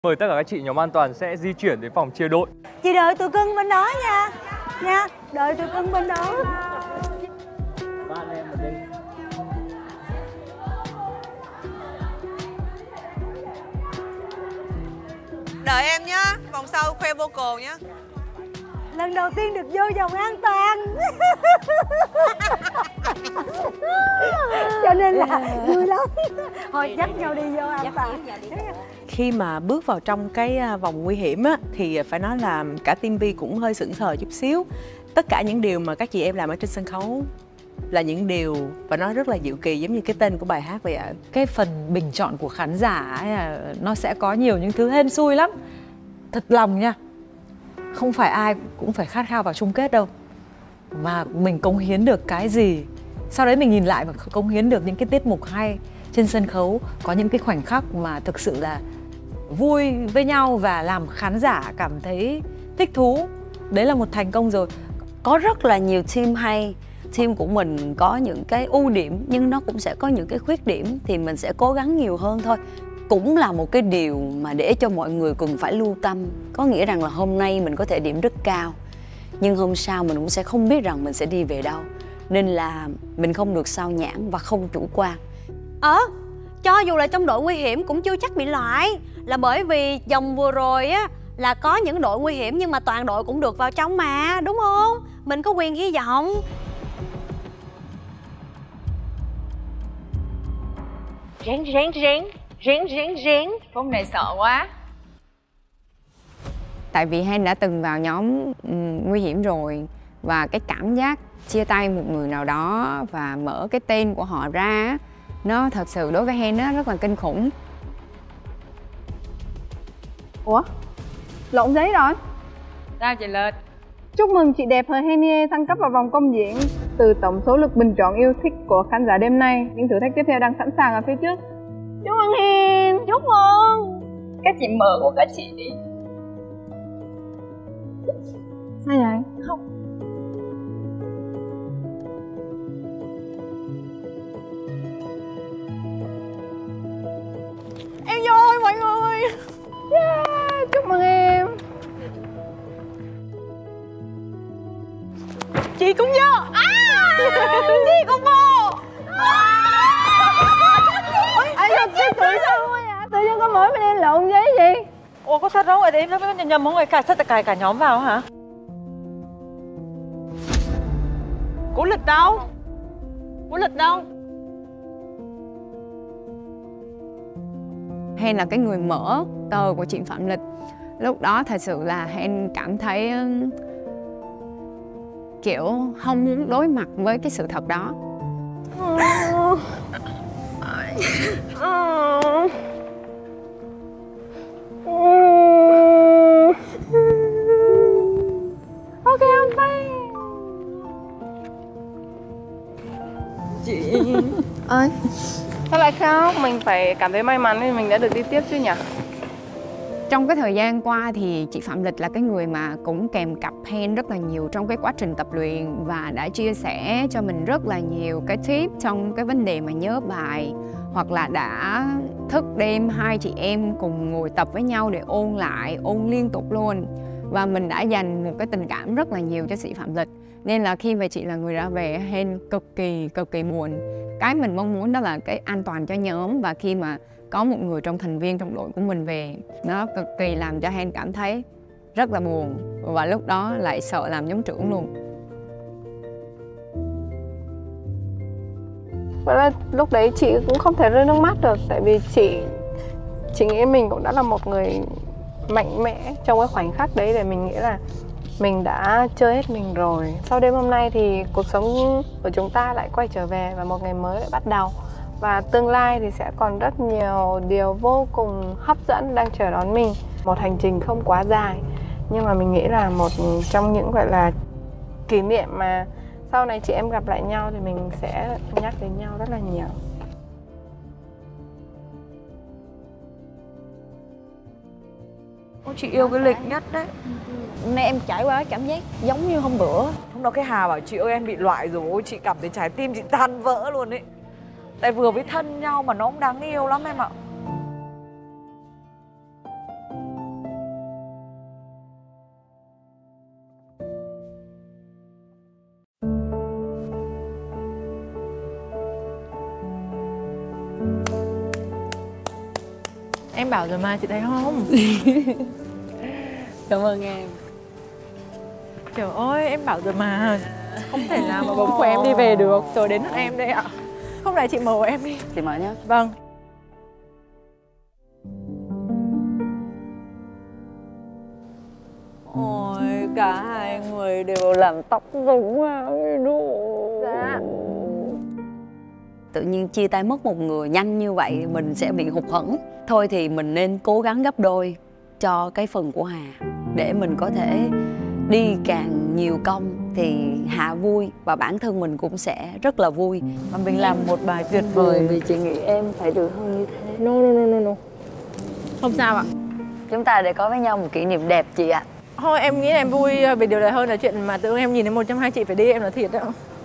Mời tất cả các chị nhóm an toàn sẽ di chuyển đến phòng chia đội. Chị đợi tụi cưng bên đó nha. Nha, đợi tụi cưng bên đó. Ba anh em mình đi. Đợi em nhá, vòng sau khoe vocal nhá. Lần đầu tiên được vô vòng an toàn. Cho nên là vui lắm. Thôi dắt nhau đi vô an toàn. Khi mà bước vào trong cái vòng nguy hiểm á, thì phải nói là cả team B cũng hơi sững sờ chút xíu. Tất cả những điều mà các chị em làm ở trên sân khấu là những điều và nó rất là diệu kỳ, giống như cái tên của bài hát vậy ạ. Cái phần bình chọn của khán giả ấy, nó sẽ có nhiều những thứ hên xui lắm. Thật lòng nha, không phải ai cũng phải khát khao vào chung kết đâu, mà mình cống hiến được cái gì, sau đấy mình nhìn lại và cống hiến được những cái tiết mục hay trên sân khấu, có những cái khoảnh khắc mà thực sự là vui với nhau và làm khán giả cảm thấy thích thú. Đấy là một thành công rồi. Có rất là nhiều team hay. Team của mình có những cái ưu điểm nhưng nó cũng sẽ có những cái khuyết điểm, thì mình sẽ cố gắng nhiều hơn thôi. Cũng là một cái điều mà để cho mọi người cần phải lưu tâm. Có nghĩa rằng là hôm nay mình có thể điểm rất cao, nhưng hôm sau mình cũng sẽ không biết rằng mình sẽ đi về đâu. Nên là mình không được sao nhãng và không chủ quan. Cho dù là trong đội nguy hiểm cũng chưa chắc bị loại. Là bởi vì vòng vừa rồi á là có những đội nguy hiểm nhưng mà toàn đội cũng được vào trong mà, đúng không? Mình có quyền hy vọng. Rén. Hôm này sợ quá. Tại vì Hen đã từng vào nhóm nguy hiểm rồi, và cái cảm giác chia tay một người nào đó và mở cái tên của họ ra, nó thật sự đối với Hen nó rất là kinh khủng. Ủa? Lộn giấy rồi. Sao chị Lịch? Chúc mừng chị đẹp thời Henie thăng cấp vào vòng công diễn. Từ tổng số lượt bình chọn yêu thích của khán giả đêm nay, những thử thách tiếp theo đang sẵn sàng ở phía trước. Chúc mừng Hen. Chúc mừng. Các chị mở của các chị đi. Sao vậy? Không. Em vô ơi mọi người. Yeah, chúc mừng em. Chị cũng vô. Chị cũng vô. Anh tự sao vui à? Tự nhiên có mỗi bên em lộn giấy gì? Ủa có thật đâu, ở đấy nó nhầm mọi người cả, sao cả nhóm vào hả? Của Lịch đâu? Của Lịch đâu? Hen là cái người mở tờ của chị Phạm Lịch. Lúc đó thật sự là Hen cảm thấy kiểu không muốn đối mặt với cái sự thật đó. Ok, I'm fine. Chị ơi, sao lại khóc? Mình phải cảm thấy may mắn vì mình đã được đi tiếp chứ nhỉ? Trong cái thời gian qua thì chị Phạm Lịch là cái người mà cũng kèm cặp Hen rất là nhiều trong cái quá trình tập luyện, và đã chia sẻ cho mình rất là nhiều cái tip trong cái vấn đề mà nhớ bài, hoặc là đã thức đêm hai chị em cùng ngồi tập với nhau để ôn lại, ôn liên tục luôn. Và mình đã dành một cái tình cảm rất là nhiều cho chị Phạm Lịch. Nên là khi mà chị là người ra về, Hen cực kỳ buồn. Cái mình mong muốn đó là cái an toàn cho nhóm, và khi mà có một người trong thành viên trong đội của mình về, nó cực kỳ làm cho Hen cảm thấy rất là buồn, và lúc đó lại sợ làm nhóm trưởng luôn. Vậy là lúc đấy chị cũng không thể rơi nước mắt được, tại vì chị nghĩ mình cũng đã là một người mạnh mẽ trong cái khoảnh khắc đấy, để mình nghĩ là mình đã chơi hết mình rồi. Sau đêm hôm nay thì cuộc sống của chúng ta lại quay trở về và một ngày mới lại bắt đầu. Và tương lai thì sẽ còn rất nhiều điều vô cùng hấp dẫn đang chờ đón mình. Một hành trình không quá dài, nhưng mà mình nghĩ là một trong những gọi là kỷ niệm mà sau này chị em gặp lại nhau thì mình sẽ nhắc đến nhau rất là nhiều. chị yêu cái Lịch nhất đấy. Hôm nay em trải qua cảm giác giống như hôm bữa. Hôm đó cái Hà bảo chị ơi em bị loại rồi, chị cảm thấy trái tim chị tan vỡ luôn ấy. Tại vừa với thân nhau mà nó cũng đáng yêu lắm em ạ. Em bảo rồi mà, chị thấy không? Cảm ơn em. Trời ơi, em bảo rồi mà. Không thể nào mà bóng của em đi về được. Rồi đến lượt em đây ạ. Không lại chị mời em đi. Chị mời nhé. Vâng. Ôi, cả hai người đều làm tóc giống nhau. Dạ. Tự nhiên chia tay mất một người nhanh như vậy mình sẽ bị hụt hẫng. Thôi thì mình nên cố gắng gấp đôi cho cái phần của Hà, để mình có thể đi càng nhiều công thì Hà vui và bản thân mình cũng sẽ rất là vui. Và mình làm một bài tuyệt vời. Vì chị nghĩ em phải được hơn như thế. No. Không sao ạ. Chúng ta để có với nhau một kỷ niệm đẹp chị ạ. Thôi em nghĩ là em vui vì điều này hơn là chuyện mà tự dưng em nhìn thấy một trong hai chị phải đi, em nói thiệt đó.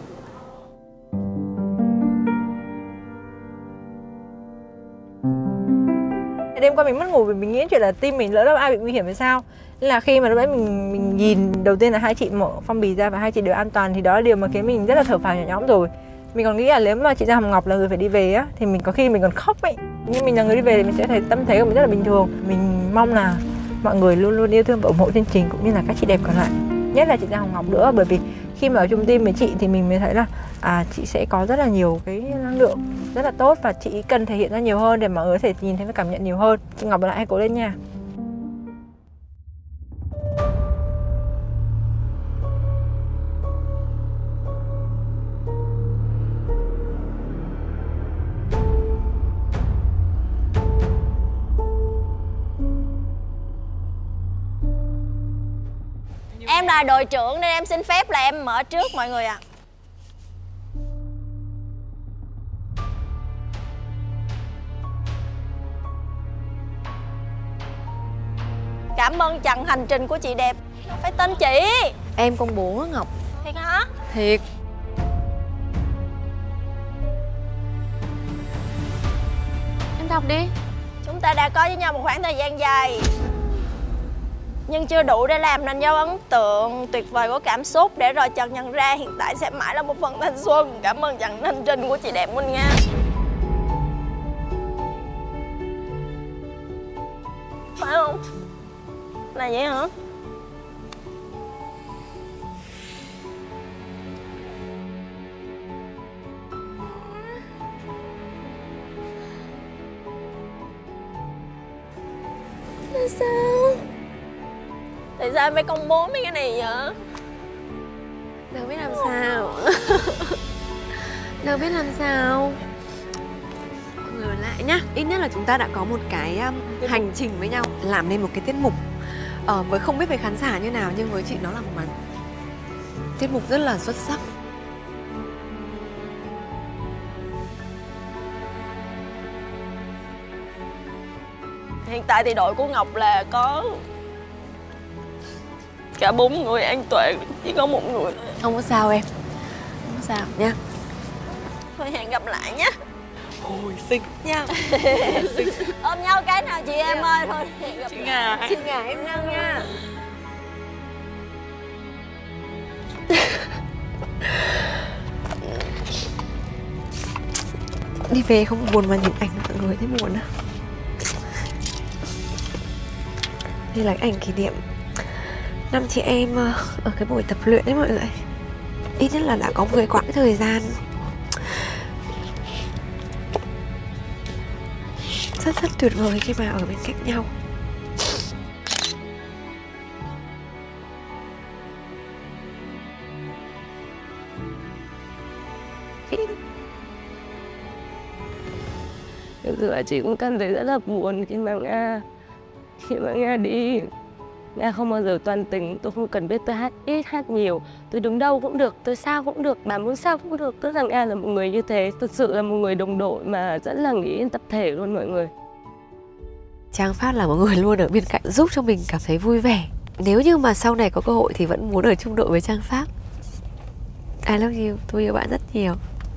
Đêm qua mình mất ngủ vì mình nghĩ chuyện là tim mình lỡ đâu ai bị nguy hiểm hay sao. Nên là khi mà lúc đấy mình nhìn đầu tiên là hai chị mở phong bì ra và hai chị đều an toàn thì đó là điều mà khiến mình rất là thở phào nhẹ nhõm rồi. Mình còn nghĩ là nếu mà chị Giang Hồng Ngọc là người phải đi về á thì mình có khi mình còn khóc ấy. Nhưng mình là người đi về thì mình sẽ thấy tâm thế của mình rất là bình thường. Mình mong là mọi người luôn luôn yêu thương và ủng hộ chương trình cũng như là các chị đẹp còn lại. Nhất là chị Giang Hồng Ngọc nữa, bởi vì khi mà ở chung team với chị thì mình mới thấy là chị sẽ có rất là nhiều cái năng lượng rất là tốt và chị cần thể hiện ra nhiều hơn để mọi người có thể nhìn thấy và cảm nhận nhiều hơn. Chị Ngọc lại hãy cố lên nha. Em là đội trưởng nên em xin phép là em mở trước mọi người ạ. Cảm ơn chặng hành trình của chị đẹp. Phải tên chị. Em công bố á Ngọc. Thiệt hả? Thiệt. Em đọc đi. Chúng ta đã có với nhau một khoảng thời gian dài, nhưng chưa đủ để làm nên dấu ấn tượng tuyệt vời của cảm xúc để rồi chợt nhận ra hiện tại sẽ mãi là một phần thanh xuân. Cảm ơn chặng hành trình của chị đẹp Minh Nga. Phải không? Là vậy hả? Là sao? Tại sao em phải công bố mấy cái này vậy? Đâu biết làm sao. Đâu biết làm sao. Mọi người lại nhá. Ít nhất là chúng ta đã có một cái hành trình với nhau, làm nên một cái tiết mục. Với không biết về khán giả như nào nhưng với chị nó là một màn tiết mục rất là xuất sắc. Hiện tại thì đội của Ngọc là có cả 4 người an toàn, chỉ có một người thôi. Không có sao em. Không có sao nha. Thôi hẹn gặp lại nhé. Hồi xinh nha. Ôm nhau cái nào chị em ơi. Thôi hẹn gặp Chị lại. Ngà. Chị Ngà em nâng nha. Đi về không buồn mà nhìn ảnh mọi người thấy buồn á. Đây là ảnh kỷ niệm 5 chị em ở cái buổi tập luyện đấy mọi người. Ít nhất là đã có một cái quãng thời gian rất tuyệt vời khi mà ở bên cạnh nhau. Thực sự là chị cũng cảm thấy rất là buồn khi mà Nga đi. Nga không bao giờ toan tính, tôi không cần biết tôi hát ít hát nhiều, tôi đứng đâu cũng được, tôi sao cũng được, bà muốn sao cũng được. Tức là Nga là một người như thế, thực sự là một người đồng đội mà rất là nghĩ đến tập thể luôn mọi người. Trang Phát là một người luôn ở bên cạnh giúp cho mình cảm thấy vui vẻ. Nếu như mà sau này có cơ hội thì vẫn muốn ở chung đội với Trang Phát. I love you, tôi yêu bạn rất nhiều.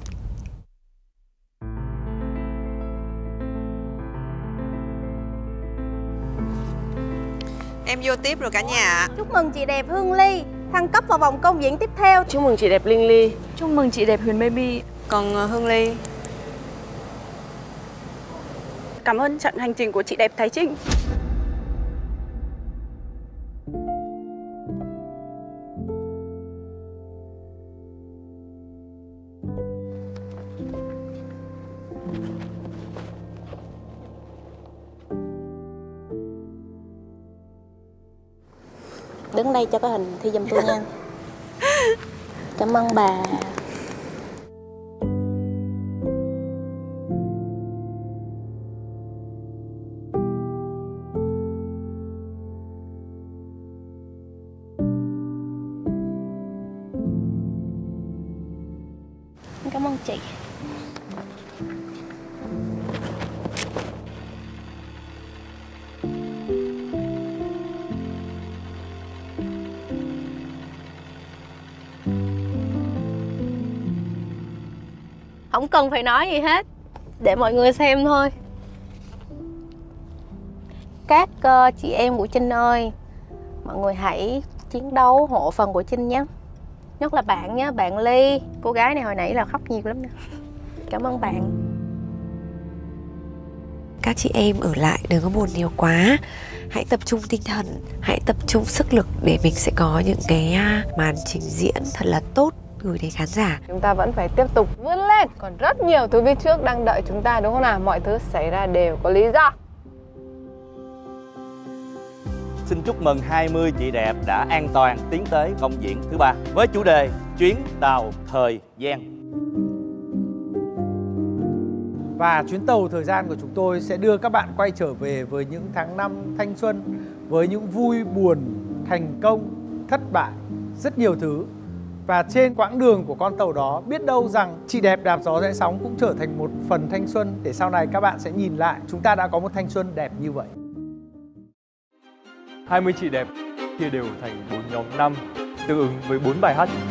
Em vô tiếp rồi cả nhà ạ. Chúc mừng chị đẹp Hương Ly thăng cấp vào vòng công diễn tiếp theo. Chúc mừng chị đẹp Linh Ly. Chúc mừng chị đẹp Huyền Baby. Còn Hương Ly. cảm ơn trận hành trình của chị đẹp Thái Trinh. Đứng đây cho cái hình thi giùm tôi nha. Cảm ơn bà. Cảm ơn chị. Không cần phải nói gì hết, để mọi người xem thôi. Các chị em của Trinh ơi, mọi người hãy chiến đấu hộ phần của Trinh nhé. Nhất là bạn nhé, bạn Ly. Cô gái này hồi nãy là khóc nhiều lắm nè. Cảm ơn bạn. Các chị em ở lại đừng có buồn nhiều quá. Hãy tập trung tinh thần, hãy tập trung sức lực để mình sẽ có những cái màn trình diễn thật là tốt gửi đến khán giả. Chúng ta vẫn phải tiếp tục vươn lên. Còn rất nhiều thứ phía trước đang đợi chúng ta, đúng không nào? Mọi thứ xảy ra đều có lý do. Xin chúc mừng 20 chị đẹp đã an toàn tiến tới công diễn thứ 3 với chủ đề Chuyến tàu thời gian. Và chuyến tàu thời gian của chúng tôi sẽ đưa các bạn quay trở về với những tháng năm thanh xuân, với những vui buồn, thành công, thất bại, rất nhiều thứ. Và trên quãng đường của con tàu đó, biết đâu rằng chị đẹp đạp gió rẽ sóng cũng trở thành một phần thanh xuân để sau này các bạn sẽ nhìn lại chúng ta đã có một thanh xuân đẹp như vậy. 20 chị đẹp chia đều thành 4 nhóm 5, tương ứng với 4 bài hát.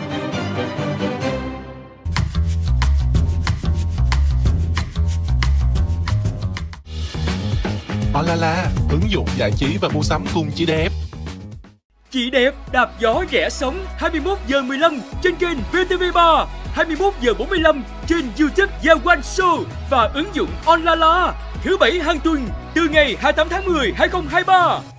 Olala, ứng dụng giải trí và mua sắm cùng chị đẹp. Chị đẹp đạp gió rẽ sóng 21 giờ 15 trên kênh VTV3, 21 giờ 45 trên YouTube Giang One Show và ứng dụng Olala. Thứ 7 hàng tuần từ ngày 28 tháng 10, 2023.